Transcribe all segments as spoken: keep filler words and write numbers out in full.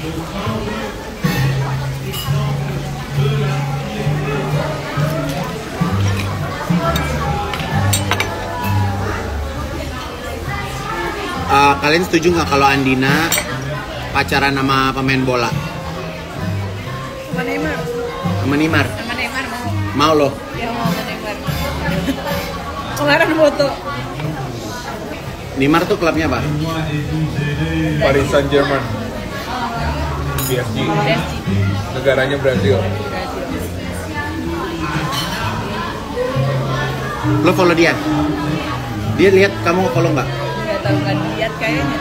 Uh, kalian setuju nggak kalau Andina pacaran sama pemain bola? Sama Neymar. Sama Neymar? Sama Neymar mau. Mau loh? Ya mau sama Neymar. Kemarin foto. Neymar tuh klubnya apa? Paris Saint Germain. P S G. Negaranya Brazil. Lo follow dia? Dia lihat kamu follow nggak? Nggak tahu, nggak lihat kayaknya.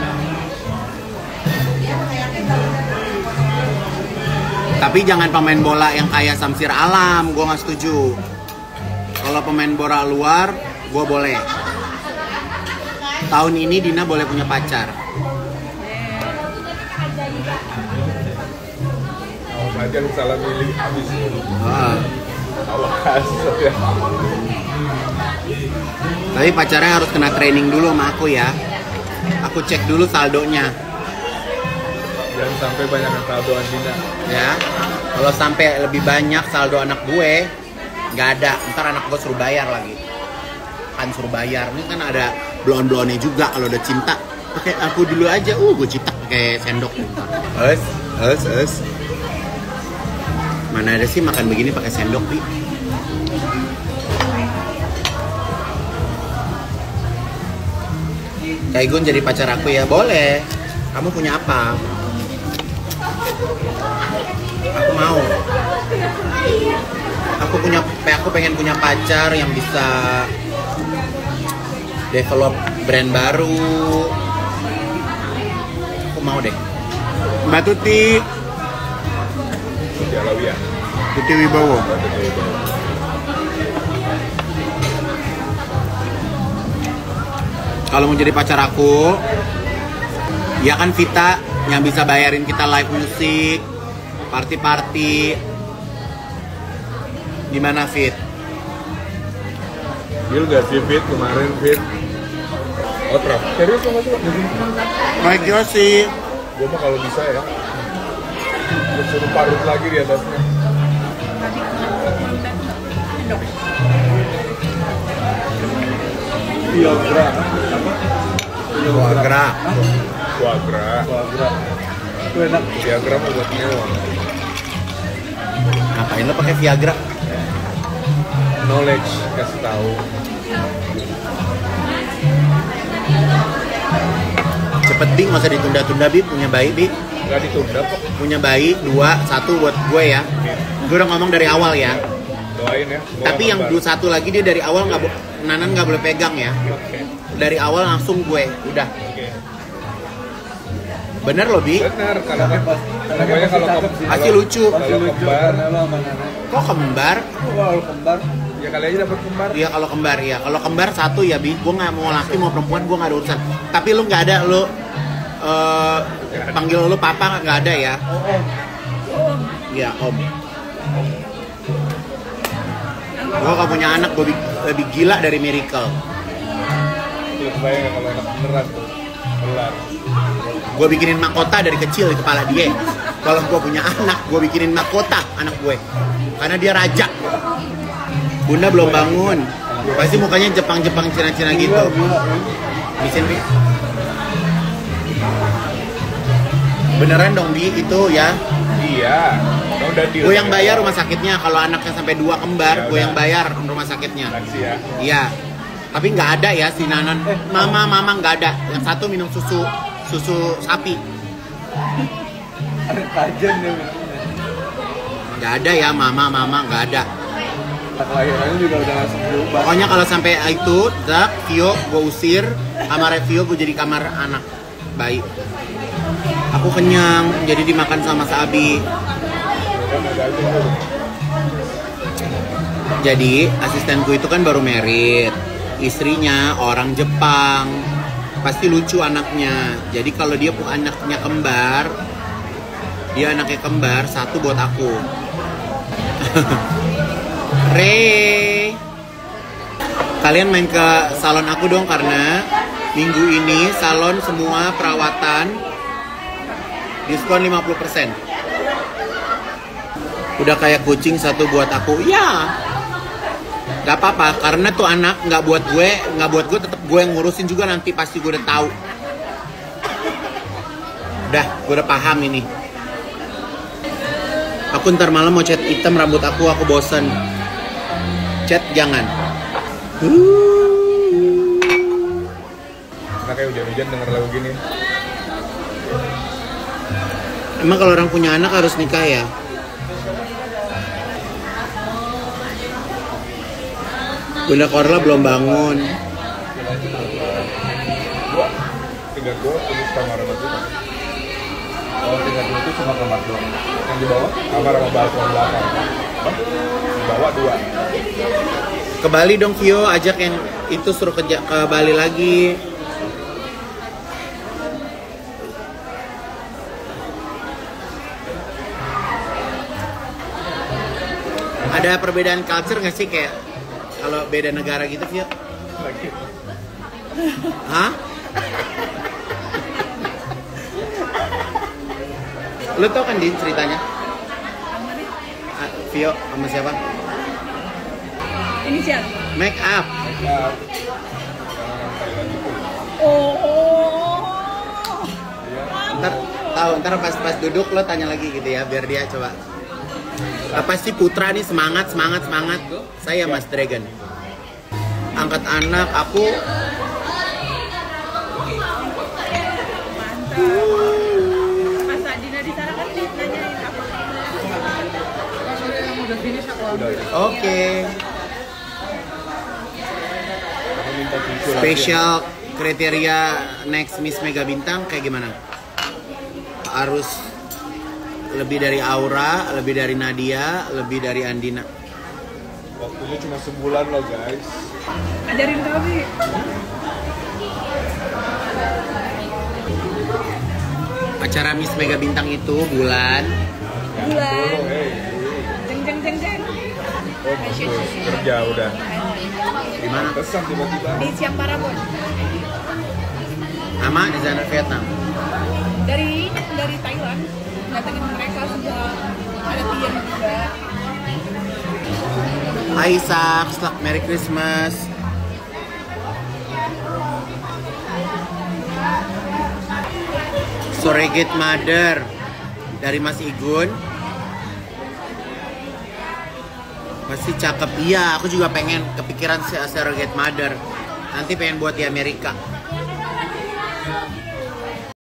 Tapi jangan pemain bola yang kayak Samsir Alam, gue nggak setuju. Kalau pemain bola luar, gue boleh. Tahun ini Dina boleh punya pacar. Awas aja lu salah milih habis. Ah. Awas ya. Tapi pacarnya harus kena training dulu sama aku ya. Aku cek dulu saldonya. Jangan sampai banyak saldo Andina. Ya. Kalau sampai lebih banyak saldo anak gue, nggak ada. Ntar anak gue suruh bayar lagi. Kan suruh bayar. Ini kan ada blon-blonnya juga kalau udah cinta. Pakai aku dulu aja. Uh, gue cinta pakai sendok. Es, es, es. Mana ada sih makan begini pakai sendok, Bi? Kaigun jadi pacar aku ya? Boleh. Kamu punya apa? Aku mau. Aku punya, aku pengen punya pacar yang bisa develop brand baru. Aku mau deh. Mbak Tuti. Tuti Alawiyah. Tuti Wibowo. Kalau mau jadi pacar aku, ya kan Vita yang bisa bayarin kita live musik, party-party. Gimana Fit? Gil gak sih Fit kemarin Fit? Oh trap. Serius lo masuk? Baik sih. Gue mah kalau bisa ya. Gue suruh parut lagi di atasnya. Viagra. Viagra. Viagra. Viagra. Itu enak. Viagra mau buat ngewa. Ngapain lo pakai Viagra? Knowledge, kasih tahu. Cepet Bi, nggak usah ditunda-tunda Bi, punya bayi Bi. Nggak ditunda kok. Punya bayi, dua, satu buat gue ya. Gue udah ngomong dari awal ya. Doain ya. Tapi yang dua satu lagi dia dari awal nggak, bo- Nanan nggak boleh pegang ya. Oke. Dari awal langsung gue, udah. Oke. Bener loh Bi? Benar, kalau pokoknya kalau Pasti lucu. Kalau kembar, Kok kembar? kalau kembar, ya kali aja dapat kembar. Iya kalau kembar ya. Kalau kembar satu ya Bi. Gue nggak mau laki mau perempuan, gue nggak ada urusan. Tapi lu nggak ada lu uh, panggil lu papa nggak ada ya? Iya om. Gue gak punya anak, gue lebih, lebih gila dari Miracle. Lu kebayang kalau anak beneran tuh, kelar. Gue bikinin mahkota dari kecil di kepala dia. Kalau gue punya anak, gue bikinin mahkota anak gue. Karena dia raja. Bunda belum bangun. Pasti mukanya Jepang-Jepang Cina-Cina gitu. Bisa Bi? Beneran dong Bi itu ya? Iya. Udah deal. Gue yang bayar rumah sakitnya. Kalau anaknya sampai dua kembar, Ya, gue yang udah. bayar rumah sakitnya. Taksi ya. Iya. Tapi nggak ada ya si Nanan. Mama, mama nggak ada. Yang satu minum susu susu sapi. Ada kajian ya. Nggak ada ya mama, mama nggak ada. Kelahirannya juga udah langsung berubah. Pokoknya kalau sampai itu, Zak, Vio, gue usir. Kamar Vio gue jadi kamar anak bayi. Aku kenyang, jadi dimakan sama Sabi. Jadi asistenku itu kan baru merit. Istrinya orang Jepang. Pasti lucu anaknya. Jadi kalau dia punya anaknya kembar, dia anaknya kembar, satu buat aku. Re, kalian main ke salon aku dong karena minggu ini salon semua perawatan Diskon lima puluh persen. Udah kayak kucing satu buat aku. Ya. Gak apa-apa, karena tuh anak nggak buat gue, nggak buat gue, tetap gue yang ngurusin juga nanti pasti gue udah tahu. Udah, gue udah paham ini. Aku ntar malam mau cat hitam rambut aku, aku bosen. Cat jangan. Karena kayak hujan-hujan denger lagu gini. Emang kalau orang punya anak harus nikah ya? Bunda Korla belum bangun. Dua, tiga dua, tulis kamar sama itu. Oh, tiga dua itu cuma kamar doang. Yang di bawah kamar sama balkon belakang. Hah? Di bawah dua. Ke Bali dong Vio, ajak yang itu suruh ke, ke Bali lagi. Ada perbedaan culture nggak sih kayak kalau beda negara gitu Vio? Lagi. Hah? Lu tau kan Din ceritanya? Ah, Vio sama siapa? Inisial. Make up. Ya. Orang Thailand itu. Oh. oh. Ntar tahu ntar pas pas duduk lo tanya lagi gitu ya biar dia coba. Apa sih Putra nih semangat semangat semangat. Saya Mas Dragon. Angkat anak aku. Mas Adina di sana kan nanyain apa? Udah finish aku. Udah ya. Oke. Aku minta tisu lagi. Spesial kriteria next Miss Mega Bintang kayak gimana? Harus lebih dari Aura, lebih dari Nadia, lebih dari Andina. Waktunya cuma sebulan loh guys. Ajarin kami. Acara Miss Mega Bintang itu bulan Bulan. Oh, hey. Jeng jeng jeng jeng. Oh, bagus. Kerja udah. di mana? Pesan tiba-tiba. Di Siam Parabon. Sama desainer Vietnam. Dari dari Thailand. Datengin mereka sudah ada Tian juga. Aisyah, selamat Merry Christmas. Surrogate Mother dari Mas Igun. Pasti cakep. Iya, aku juga pengen kepikiran Surrogate Mother. Nanti pengen buat di Amerika.